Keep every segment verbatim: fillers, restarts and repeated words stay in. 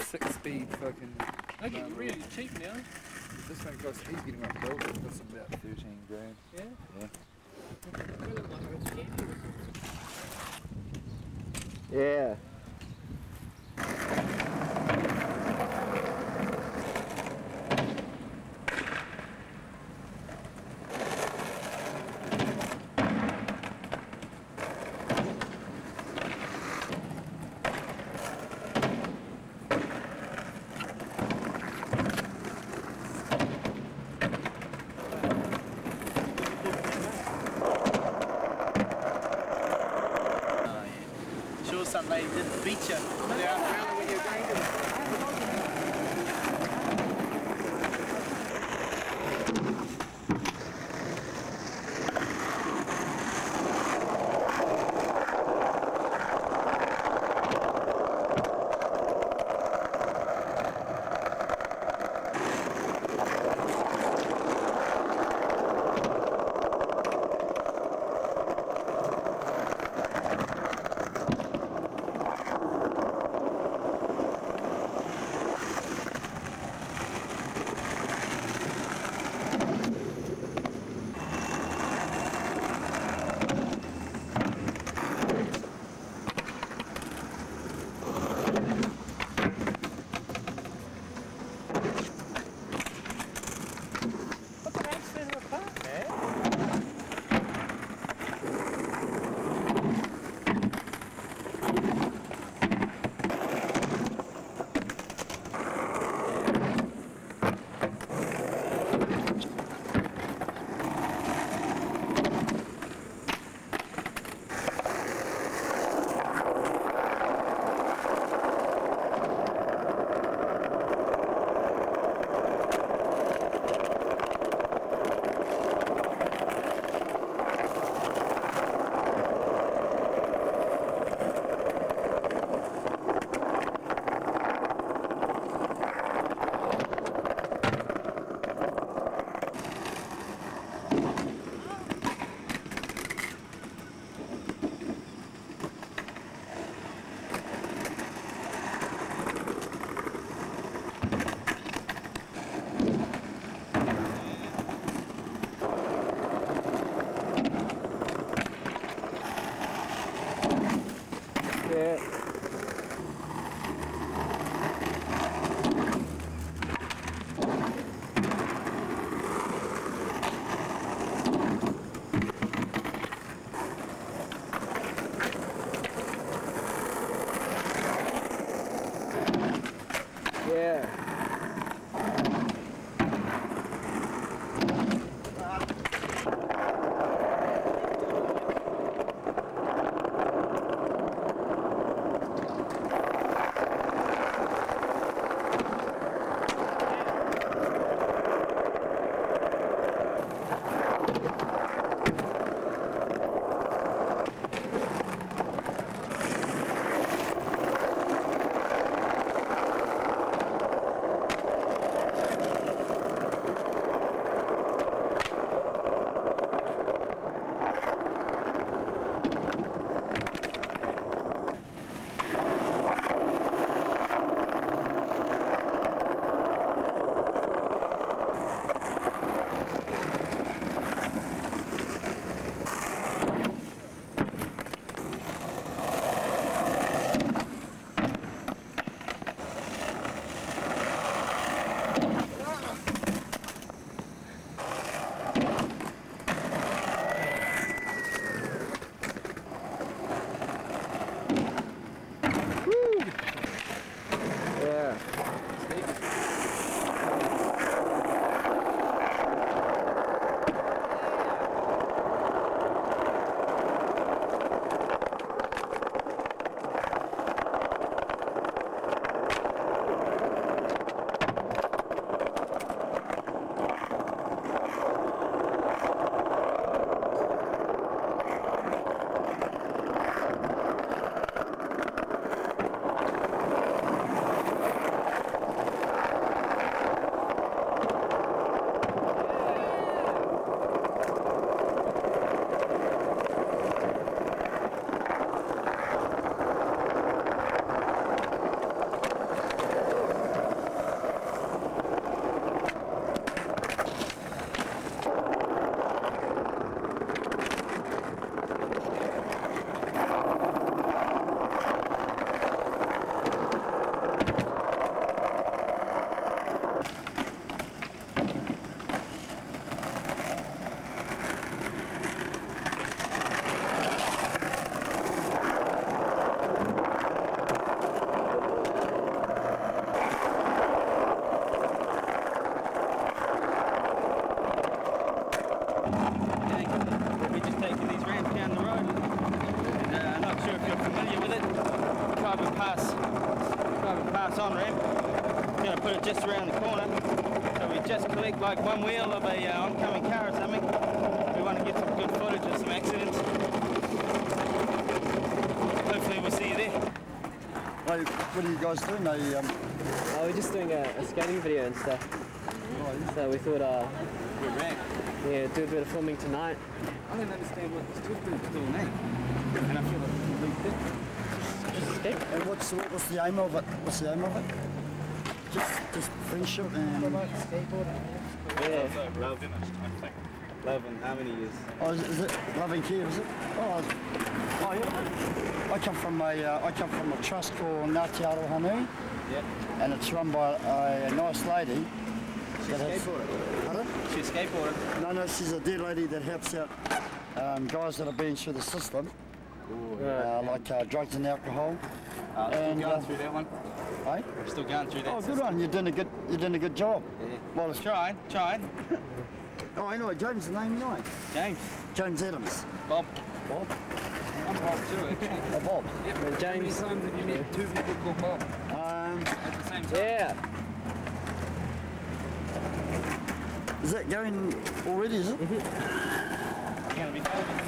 six-speed fucking. They get really cheap now. This one costs. He's getting one built. It costs him about thirteen grand. Yeah. Yeah. Yeah. Some lady didn't beat you. Yeah. When you're going to Yeah. driving past, driving past on ramp. We're going to put it just around the corner. So we just collect like one wheel of a uh, oncoming car or something. We want to get some good footage of some accidents. Hopefully we'll see you there. Hey, what are you guys doing? They, um, Oh, we're just doing a, a skating video and stuff. right. So we thought, uh, Good rank. yeah, do a bit of filming tonight. I don't understand what this toothpick is doing now. And I feel like a complete dick. Just skate. And what's, what's the aim of it? What's the aim of it? Just, just friendship and... Yeah. Love, love and harmony is. Oh, is, is it loving care? Is it? Oh, oh yeah. I come from a, uh, I come from a trust called Ngāti Arohanui, Yep. and it's run by a nice lady. She's a that has- skateboarder. Pardon? She's a skateboarder. No, no, she's a dear lady that helps out um, guys that have been through the system, uh, like uh, drugs and alcohol. Uh, still And, going uh, through that one. Eh? Still going through that. Oh, good system. one. You're doing a good. You're doing a good job. Yeah. Well, it's, Trying, trying. oh, I know James' name, you know. James, James Adams. Bob. Bob. I'm Bob too, actually. Oh, Bob. Yep. And How many James. times have you met two people called Bob Um, at the same time? Yeah. is that going already? Is it? Gonna be filming.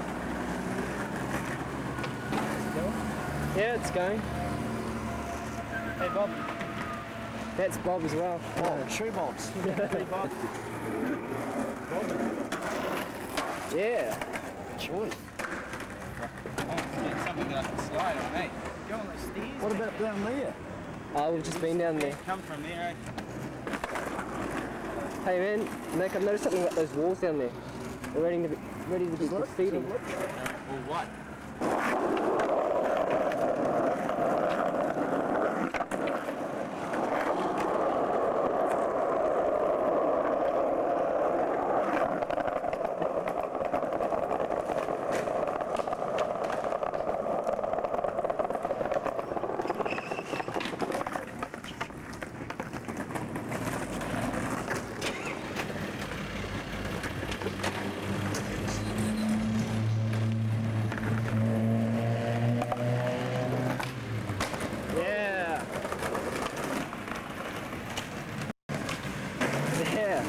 Yeah, it's going. Hey Bob. That's Bob as well. Oh, tree Bobs. Hey Bob. Yeah. Choice. Oh, get something that I can slide on, eh? Go on those stairs. What about down there? Oh, we've just been down there. Come from there, eh? Hey man, Nick, I've noticed something about those walls down there. They're ready to be, ready to be Look, graffiti. look. Or what? Yeah. Yeah.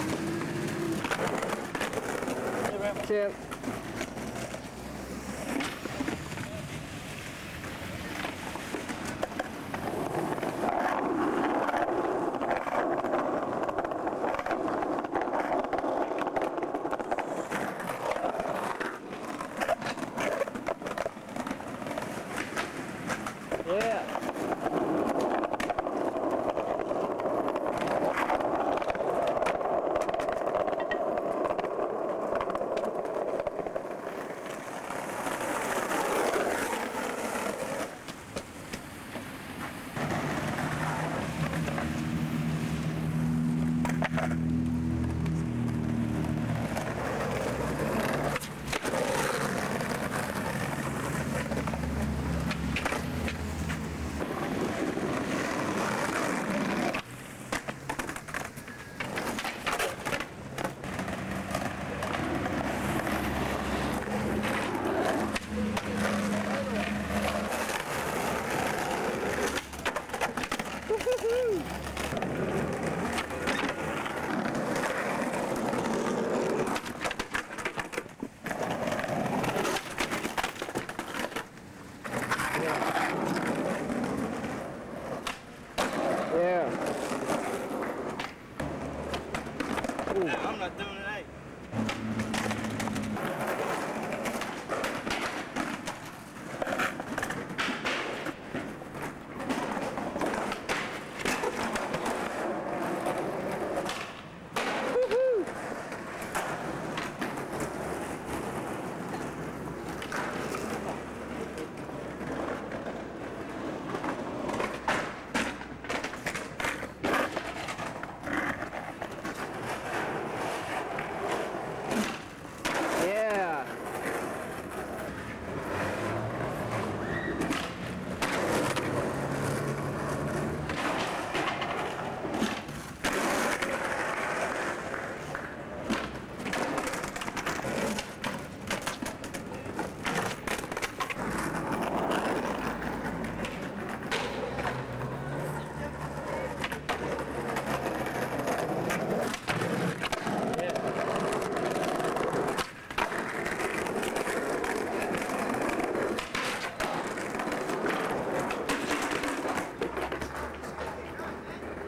Yeah. Yeah.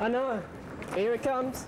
I know. Here it comes.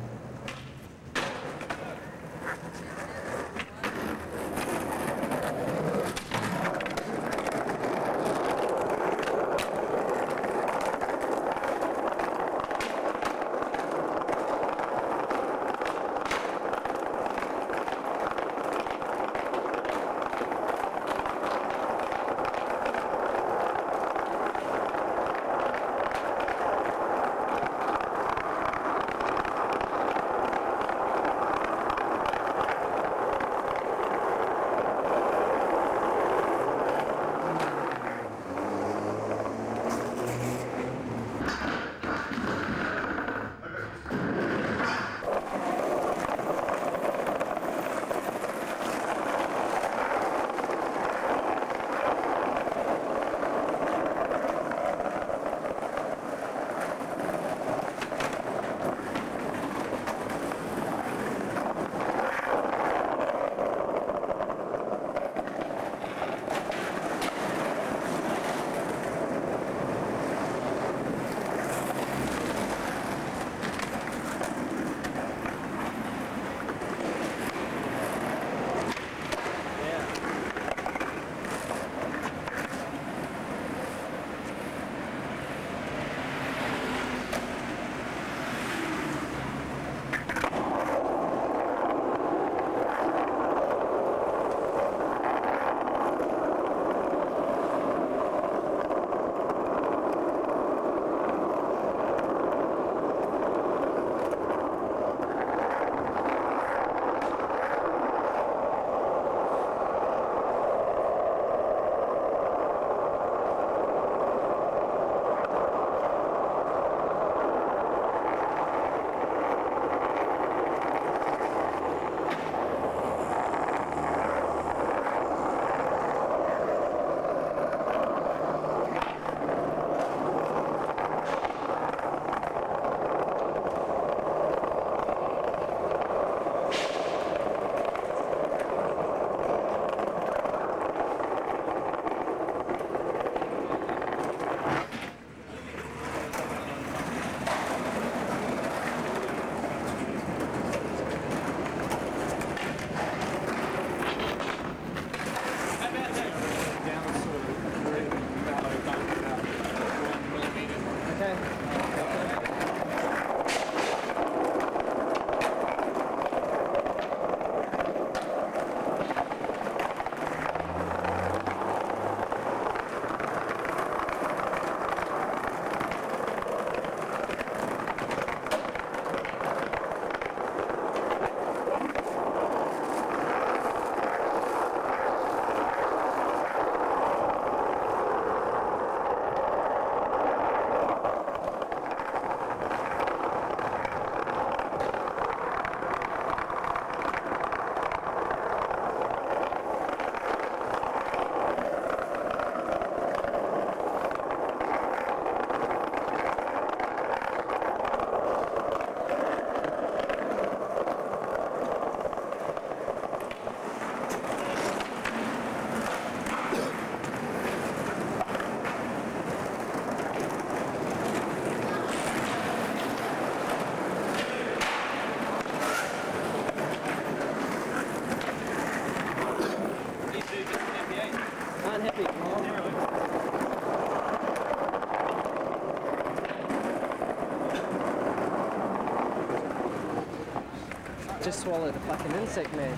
Just swallowed a fucking insect, man.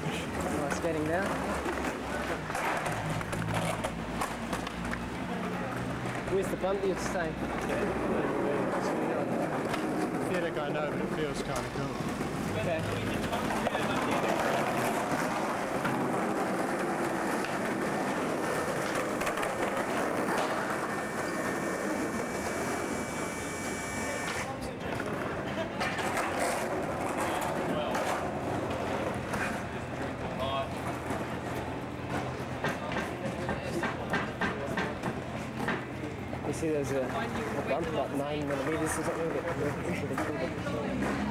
Nice getting down. Where's the bump you'd say? Pathetic, I know, but it feels kind of cool. Okay. You see there's a, a bump about nine millimeters or something that moved into the field.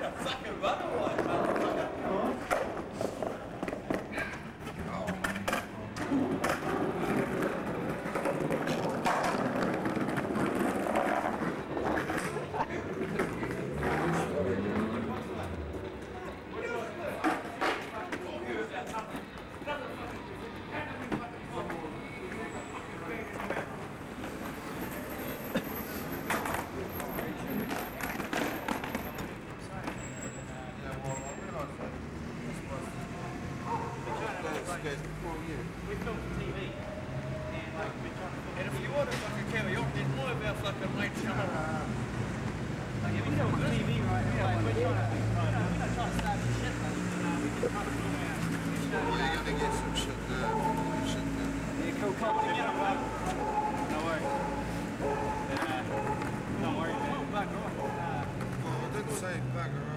We filmed for T V. And, like, we're trying to film. And if you want to fucking carry on, there's more about fucking late summer. Like, if we film for T V, right? Yeah, like, we're trying to, we're not trying to start some shit, but uh, we can kind of film our. Well, you're gonna get some shit there. Shit there. Yeah, cool. Come together, bud. No worries. Uh, don't worry, man. Bugger off. Uh, Well, I didn't say bugger off.